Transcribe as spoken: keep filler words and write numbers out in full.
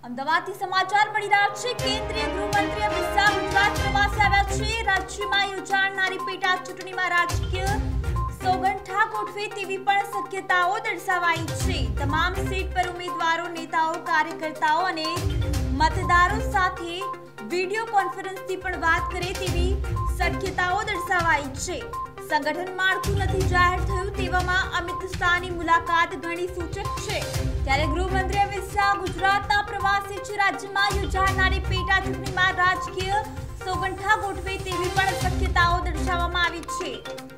અમદાવાદથી સમાચાર મળી રહ્યા છે। કેન્દ્રીય ગૃહમંત્રી અમિત શાહ ગુજરાત પ્રવાસે આવ્યા છે। રાજ્યમાં યોજાનારી પેટા ચૂંટણીમાં રાજકીય સોગંઠા ગોઠવે તેવી પણ શક્યતાઓ દર્શાવાઈ છે। તમામ સીટ પર ઉમેદવારો, નેતાઓ, કાર્યકર્તાઓ અને મતદારો સાથે વીડિયો કોન્ફરન્સથી પણ વાત કરે તેવી શક્યતાઓ દર્શાવાઈ છે। સંગઠન માળખું નથી જાહેર થયું તેવામાં અમિત શાહની મુલાકાત ઘણી સૂચક છે। ત્યારે ગૃહમંત્રી અમિત શાહ ગુજરાતના પ્રવાસે છે। રાજ્યમાં યોજાનારી પેટા ચૂંટણીમાં રાજકીય સોગંઠા ગોઠવે તેવી પણ શક્યતાઓ દર્શાવવામાં આવી છે।